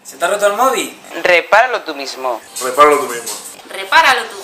¿Se te ha roto el móvil? Repáralo tú mismo. Repáralo tú mismo. Repáralo tú